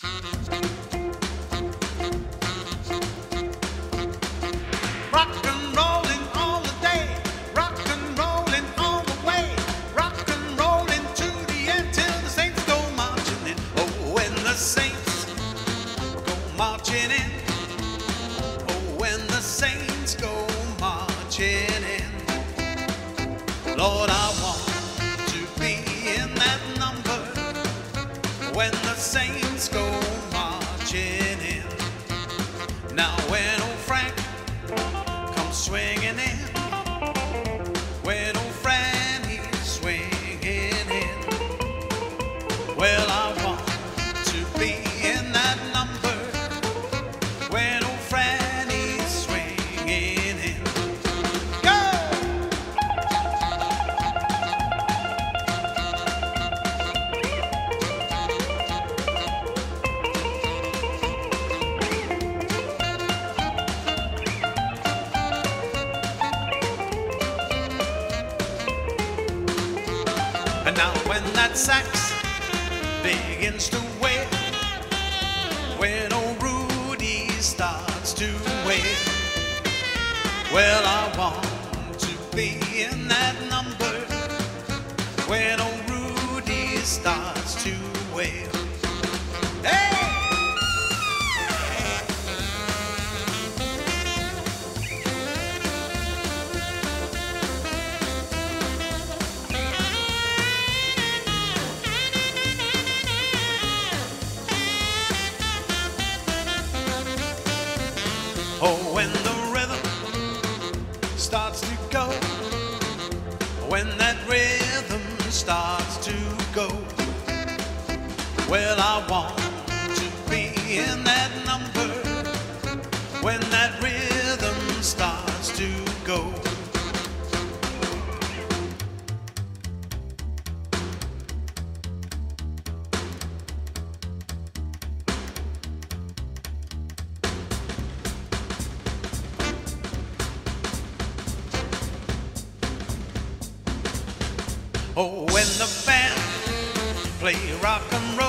Rock and rollin' all the day, rock and rollin' all the way, rock and rollin' to the end till the saints go marching in. Oh, when the saints go marching in, oh, when the saints go marching in. Lord, I want to be in that number when the saints go marching in. Now when old Frank comes swinging in, when old Franny's swinging in, well, I want to be in that number when old Franny's swinging in. Go! And now when that sax begins to wail, when old Rudy starts to wail, well, I want to be in that number when old Rudy starts to wail. Hey! Oh, when the rhythm starts to go, when that rhythm starts to go, well, I want to be in that number when that rhythm starts to go. Oh, when the band play rock and roll,